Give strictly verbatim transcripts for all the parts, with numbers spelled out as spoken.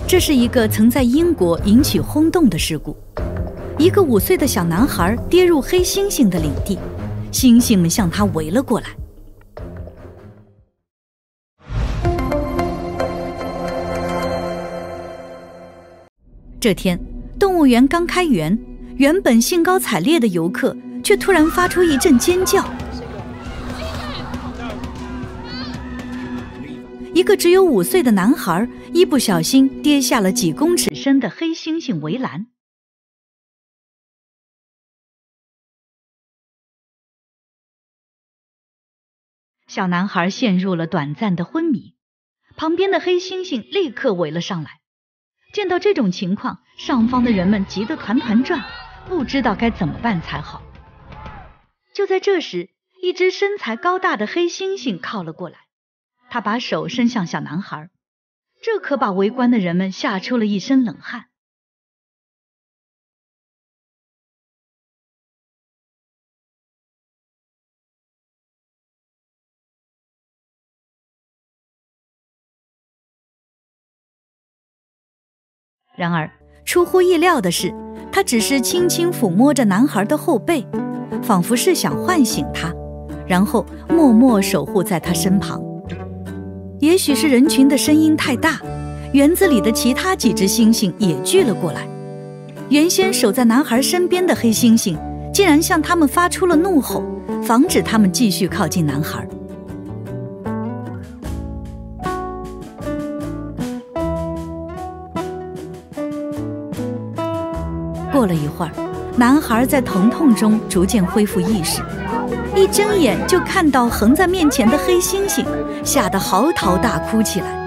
这是一个曾在英国引起轰动的事故。一个五岁的小男孩跌入黑猩猩的领地，猩猩们向他围了过来。这天，动物园刚开园，原本兴高采烈的游客却突然发出一阵尖叫。一个只有五岁的男孩一不小心跌下了几公尺深的黑猩猩围栏。小男孩陷入了短暂的昏迷，旁边的黑猩猩立刻围了上来。见到这种情况，上方的人们急得团团转，不知道该怎么办才好。就在这时，一只身材高大的黑猩猩靠了过来，他把手伸向小男孩，这可把围观的人们吓出了一身冷汗。然而，出乎意料的是，他只是轻轻抚摸着男孩的后背，仿佛是想唤醒他，然后默默守护在他身旁。也许是人群的声音太大，园子里的其他几只猩猩也聚了过来。原先守在男孩身边的黑猩猩竟然向他们发出了怒吼，防止他们继续靠近男孩。过了一会儿，男孩在疼痛中逐渐恢复意识，一睁眼就看到横在面前的黑猩猩，吓得嚎啕大哭起来。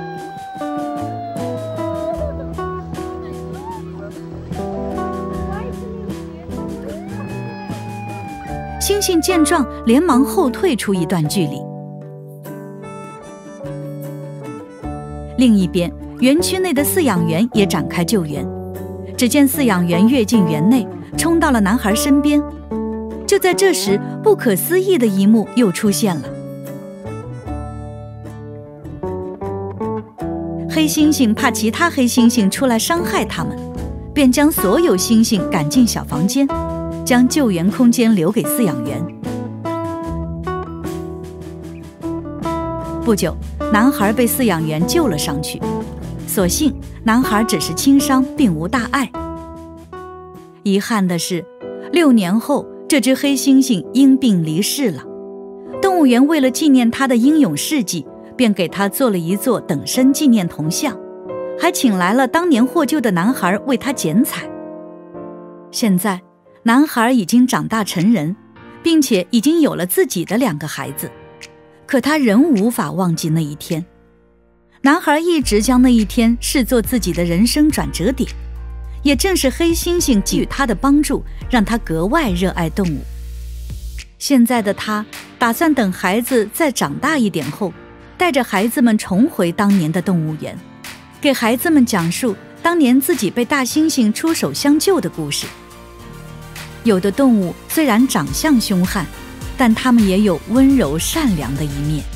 猩猩见状，连忙后退出一段距离。另一边，园区内的饲养员也展开救援。只见饲养员跃进园内，冲到了男孩身边。就在这时，不可思议的一幕又出现了。黑猩猩怕其他黑猩猩出来伤害他们，便将所有猩猩赶进小房间，将救援空间留给饲养员。不久，男孩被饲养员救了上去，所幸男孩只是轻伤，并无大碍。遗憾的是，六年后，这只黑猩猩因病离世了。动物园为了纪念他的英勇事迹，便给他做了一座等身纪念铜像，还请来了当年获救的男孩为他剪彩。现在，男孩已经长大成人，并且已经有了自己的两个孩子，可他仍无法忘记那一天。男孩一直将那一天视作自己的人生转折点，也正是黑猩猩给予他的帮助，让他格外热爱动物。现在的他打算等孩子再长大一点后，带着孩子们重回当年的动物园，给孩子们讲述当年自己被大猩猩出手相救的故事。有的动物虽然长相凶悍，但它们也有温柔善良的一面。